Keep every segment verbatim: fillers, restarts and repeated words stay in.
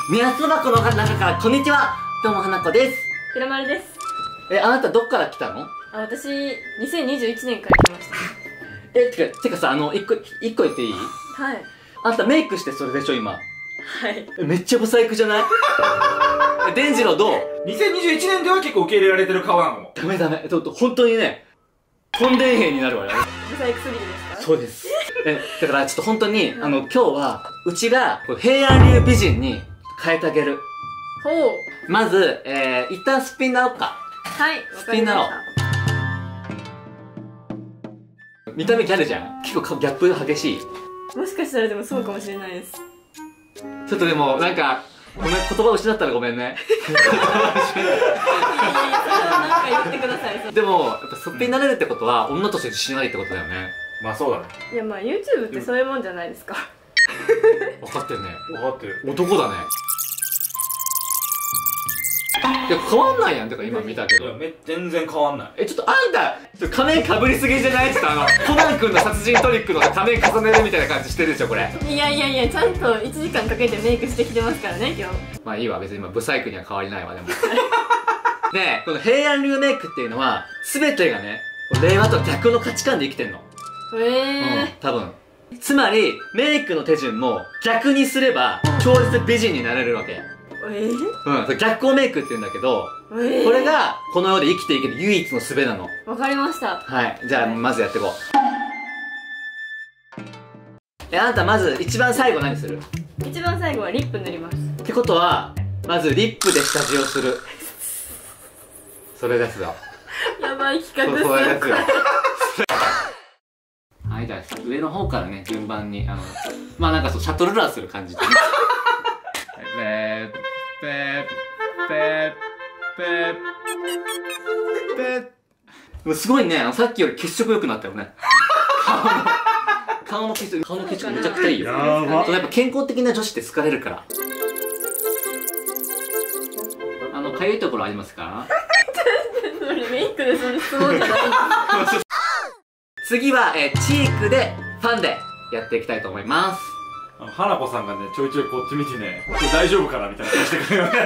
目安箱の中からこんにちは。どうも花子です。 くるまるです。 え、あなたどっから来たの？ あ、私にせんにじゅういちねんから来ました。 え、てか、てかさ、あの、一個、一個言っていい？ はい。 あんたメイクしてそれでしょ今。 はい。 え、めっちゃブサイクじゃない？え、デンジローどう？ にせんにじゅういち 年では結構受け入れられてる顔なの？ ダメダメ。ちょっと本当にね、とんでん兵になるわよ。 ブサイクすぎるですか？ そうです。え、だからちょっと本当に、あの、今日は、うちが平安流美人に変えてあげる。 ほう。 まず、えー、一旦すっぴんなろうか。 はい、わかりました。 見た目ギャルじゃん。結構ギャップ激しい。 もしかしたらでもそうかもしれないです。 ちょっとでも、なんか、ごめん、言葉失ったらごめんね。 なんか言ってください。 でも、やっぱすっぴんになれるってことは、女として自信ありってことだよね。 まあそうだね。 いや、まあ YouTube ってそういうもんじゃないですか。 分かってるね。 分かってる。 男だね。いや、変わんないやん。てか今見たけど。 いや、め、全然変わんない。 え、ちょっとあんた、ちょっと仮面かぶりすぎじゃない？ちょっとあの、コナン君の殺人トリックの仮面重ねるみたいな感じしてるでしょ、これ。 いやいやいや、ちゃんといちじかんかけてメイクしてきてますからね、今日。 まあいいわ、別に今、ブサイクには変わりないわ、でも。で、この平安流メイクっていうのは、すべてがね、令和と逆の価値観で生きてんの。 へえー。 うん、多分。つまり、メイクの手順も逆にすれば、超絶美人になれるわけ。 えー、 うん、逆光メイクって言うんだけど、 えー、 これが、この世で生きていける唯一の術なの。 わかりました。 はい。じゃあ、まずやっていこう。え、あんたまず、一番最後何する？ 一番最後はリップ塗ります。 ってことは、まずリップで下地をする。それですよ。 やばい企画。 そうですよ。はい、じゃあ上の方からね、順番に、あの、まあなんかそう、シャトルランする感じでね。ペー、ペー、ペー、ペー、ペー。もうすごいね、あの、さっきより血色良くなったよね。顔の、顔の血色、顔の血色めちゃくちゃいいよ。やば。やっぱ健康的な女子って好かれるから。あの、かゆいところありますか？ それメイクでそれ質問じゃない。 次は、えー、チークでファンでやっていきたいと思います。 あの花子さんがね、ちょいちょいこっち見てね、これ大丈夫かなみたいな顔してくるよね。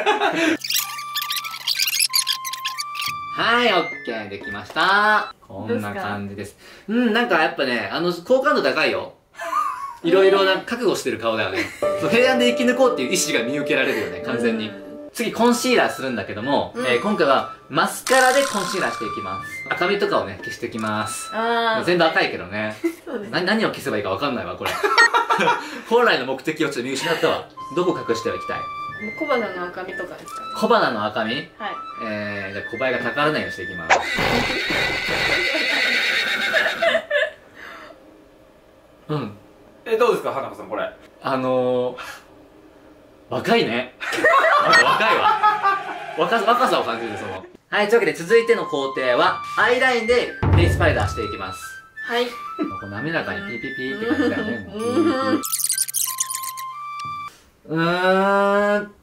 はい、オッケーできました。こんな感じです。うん、なんかやっぱね、あの、好感度高いよ。いろいろな覚悟してる顔だよね。そう、平安で生き抜こうっていう意志が見受けられるよね、完全に。次、コンシーラーするんだけども、うん、えー、今回はマスカラでコンシーラーしていきます。赤みとかをね、消していきます。あ全部赤いけどね。な何を消せばいいか分かんないわ、これ。本来の目的をちょっと見失ったわ。どこ隠しておきたい？ 小鼻の赤みとかですか？ 小鼻の赤み？はい。 えー、じゃあ小林がたからないようにしていきます。うん。 え、どうですか、花子さん、これ。 あのー、若いね。まだ若いわ。若、若さを感じる、その。はい、というわけで続いての工程は、アイラインでフェイスパウダーしていきます。 はい。 こう滑らかにピーピーピーって感じだよね。うーん。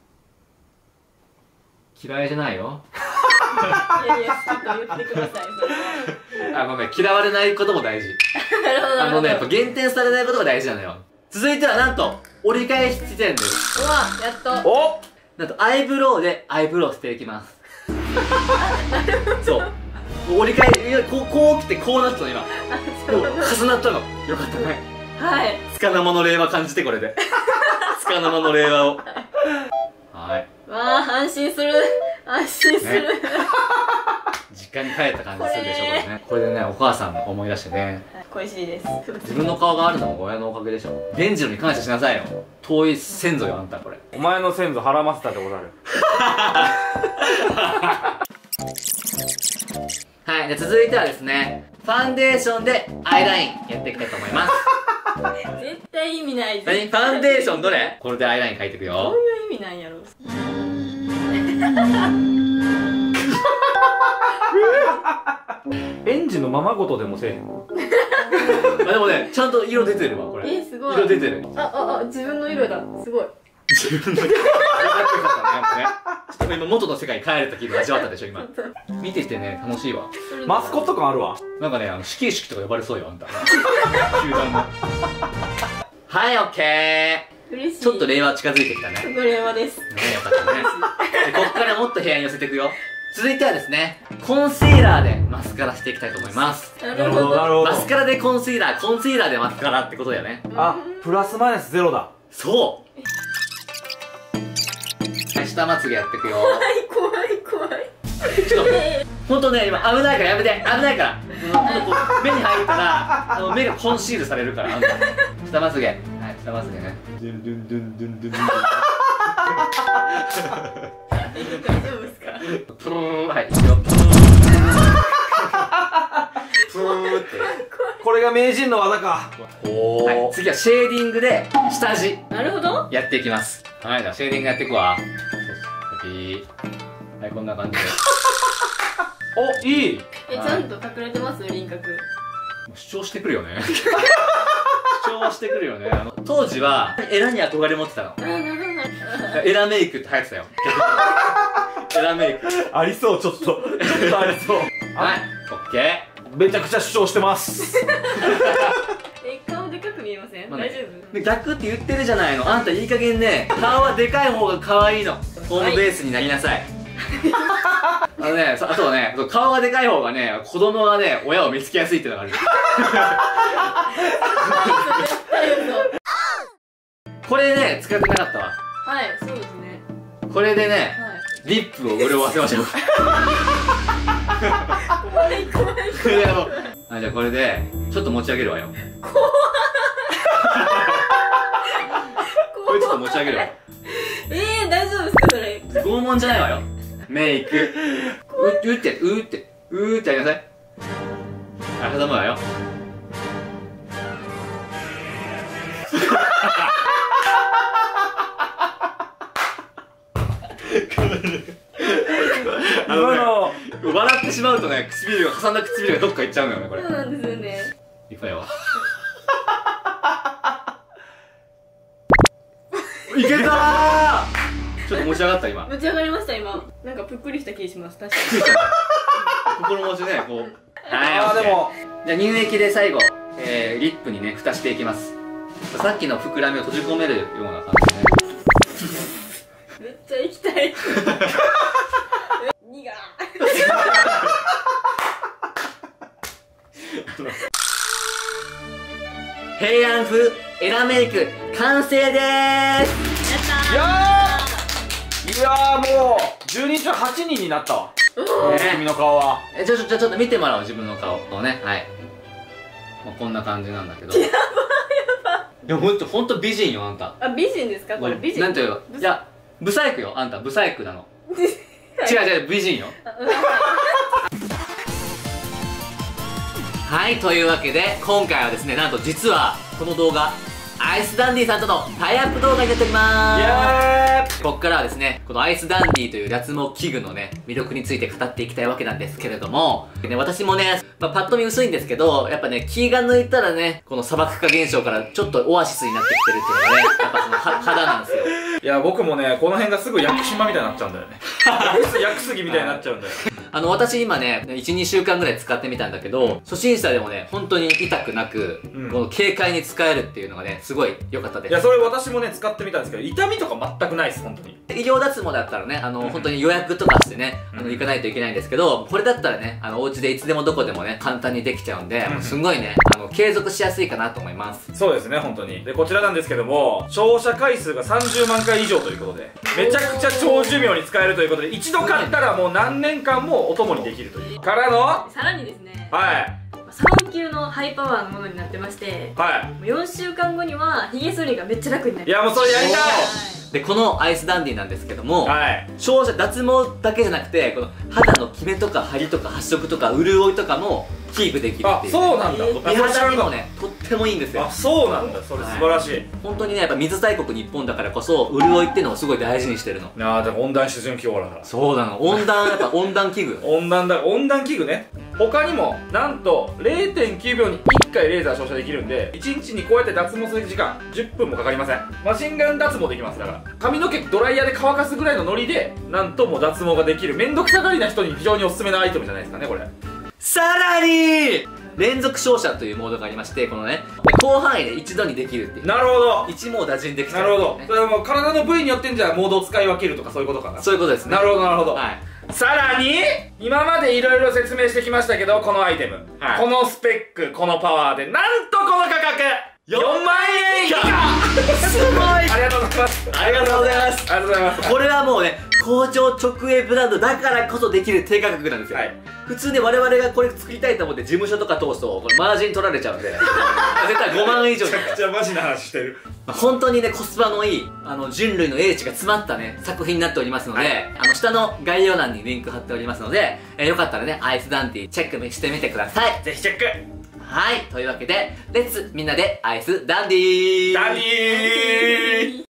嫌いじゃないよ。 いやいや、好きと言ってください、それは。 あのね、嫌われないことも大事。 なるほど。 あのね、やっぱ減点されないことが大事なのよ。続いてはなんと、折り返し地点です。 うわ、やっと。 おなんと、アイブロウでアイブロウしていきます。そう。折り返し、こう、こう来てこうなったの今。もう重なったの。よかったね。 はい。 つかの間の令和感じてこれで。つかの間の令和を。はい。 わあ、安心する。安心する。ね、 実家に帰った感じするでしょ、これね。これでね、お母さん思い出してね。 恋しいです。 自分の顔があるのも親のおかげでしょ。デンジロに感謝しなさいよ。遠い先祖よ、あんた、これ。 お前の先祖腹ませたでござる。 はい、で続いてはですね、ファンデーションでアイラインやっていきたいと思います。 絶対意味ない。 何？ファンデーションどれ？これでアイライン描いていくよ。 どういう意味なんやろう。 園児のままごとでもせえへんの？ あ、でもね、ちゃんと色出てるわ、これ。 えー、すごい。 色出てる。 あ、あ、あ、自分の色だ。すごい。 自分の色。ちょっと今元の世界に帰ると気分味わったでしょ、今。見ててね、楽しいわ。 マスコット感あるわ。 なんかね、あの、始球式とか呼ばれそうよ、あんた。集団の。はい、オッケー。 嬉しい。 ちょっと令和近づいてきたね。 これはです。 ね、よかったね。で、こっからもっと部屋に寄せていくよ。続いてはですね、コンシーラーでマスカラしていきたいと思います。 ななるほどなるほど。 マスカラでコンシーラー、コンシーラーでマスカラってことだよね。 あ、プラスマイナスゼロだ。 そうはい、下まつげやっていくよ。 怖い怖い怖い。 ちょっと、ほんとね、今危ないからやめて、危ないから。ほんとこう目に入るから、あの目がコンシールされるから、あんた下まつげ。はい、下まつげね。 ドゥンドゥンドゥンドゥンドゥンドゥン。 大丈夫ですか？ プーン、はい、いくよ。プーって。 これが名人の技か。おはい、 お。 次はシェーディングで下地なるほど。 やっていきます。はい、じゃあシェーディングやっていくわ。はい、こんな感じで。 お、いい。 え、ちゃんと隠れてます輪郭。 主張してくるよね。主張はしてくるよね。あの当時はエラに憧れ持ってたの。 あ、なるほど。 エラメイクって流行ってたよ。エラメイク。 ありそう、ちょっと。ちょっとありそう。 はい、オッケめちゃくちゃ主張してます。 え、顔でかく見えません？ まあね大丈夫？ ー。で逆って言ってるじゃないの。あんたいい加減ね、顔はでかい方が可愛いの。ホームベースになりなさい。あのね、そあとはね、顔がでかい方がね、子供がね、親を見つけやすいっていうのがある。これね、使ってなかったわ。 はい、そうですね。 これでね、 はい。 リップを潤わせましょう。 怖い怖い。 これであの、あ、じゃあこれで、ちょっと持ち上げるわよ。これちょっと持ち上げるわよ。 えー、大丈夫ですかそれ？ 拷問じゃないわよ。メイク。う、うって、うって、うーってやりなさい。あ、挟むわよ。 今の。 笑ってしまうとね、唇が、挟んだ唇がどっか行っちゃうのよね、これ。 そうなんですよね。 いっぱいよ。いけたー。ちょっと持ち上がった今。 持ち上がりました今。なんかぷっくりした気がします。確か心持ちね、こう。はい、 あー、でも。 じゃあ乳液で最後、えー、リップにね、蓋していきます。さっきの膨らみを閉じ込めるような感じでね。 に。めっちゃ行きたい。にが。 平安風エラメイク完成でーす。 やったー。 いやーいやーもうじゅうにん中はちにんになったわ。君の顔は。 え、ちょ、ちょ、ちょ、ちょっと見てもらおう、自分の顔をね。はい。もうこんな感じなんだけど。やばいやばい。いや、ほんと、ほんと美人よ、あんた。 あ、美人ですかこれ？美人。 なんていうの、いや、ブサイクよ、あんた、ブサイクなの。違う違う、美人よ。はい、というわけで、今回はですね、なんと実は、この動画、アイスダンディさんとのタイアップ動画になっておりまイーエーす。ここからはですね、このアイスダンディという脱毛器具のね、魅力について語っていきたいわけなんですけれども、ね、私もね、まあ、パッと見薄いんですけど、やっぱね、気が抜いたらね、この砂漠化現象からちょっとオアシスになってきてるっていうのがね、やっぱそのは肌なんですよ。 いや僕もねこの辺がすぐ屋久島みたいになっちゃうんだよね。屋久杉みたいになっちゃうんだよ。 あの、私今ね、いち、にしゅうかんぐらい使ってみたんだけど、初心者でもね、本当に痛くなく、 うん、 この軽快に使えるっていうのがね、すごい良かったです。 いやそれ私もね使ってみたんですけど痛みとか全くないです本当に。 医療脱毛だったらね、あの、本当に予約とかしてね、あの、行かないといけないんですけど、これだったらね、あの、お家でいつでもどこでもね、簡単にできちゃうんで、もうすんごいね、あの、継続しやすいかなと思います。 そうですね本当に。でこちらなんですけども照射回数がさんじゅうまんかい以上ということでめちゃくちゃ長寿命に使えるということで一度買ったらもう何年間もお供にできるというからのさらにですね、 はいサロン級のハイパワーのものになってまして、 はいよんしゅうかんごにはヒゲ剃りがめっちゃ楽になる。 いやもうそれやりたい。 で、このアイスダンディなんですけども、 はい照射、脱毛だけじゃなくて、この肌のキメとか張りとか発色とか潤いとかもキープできるあっていう。 そうなんだ。 えー美肌にもね、とってもいいんですよあ。そうなんだそれ素晴らしい。 本当にね、やっぱ水大国日本だからこそ、潤いっていうのをすごい大事にしてるの。 なあでも温暖湿潤気候だからそうなの。温暖、やっぱ温暖器具。 温暖だ温暖器具ね。他にもなんと れいてんきゅうびょうにいっかいレーザー照射できるんでいちにちにこうやって脱毛する時間じゅっぷんもかかりません。マシンガン脱毛できますだから髪の毛ドライヤーで乾かすぐらいのノリでなんともう脱毛ができるめんどくさがりな人に非常におすすめなアイテムじゃないですかねこれ。 さらに連続照射というモードがありまして、このね、 広範囲で一度にできるっていう。 なるほど。 一網打尽できちゃう、 なるほど。それはもう体の部位によってんじゃモードを使い分けるとかそういうことかな。 そういうことですね。 なるほどなるほど。 はい。 さらに今までいろいろ説明してきましたけど、このアイテム、 はい、 このスペック、このパワーでなんとこの価格よんまんえん以下すごいありがとうございます。 ありがとうございます。 ありがとうございます。 これはもうね、工場直営ブランドだからこそできる低価格なんですよ。はい、普通ね、我々がこれ作りたいと思って事務所とか通すとこれマージン取られちゃうんで絶対ごまん以上に。 めちゃくちゃマジな話してる。 本当にね、コスパのいいあの人類の英知が詰まったね作品になっておりますので、はい、あの下の概要欄にリンク貼っておりますので、えー、よかったらね、アイスダンディチェックしてみてください。 ぜひチェック。 はい、というわけでレッツみんなでアイスダンディーダンディー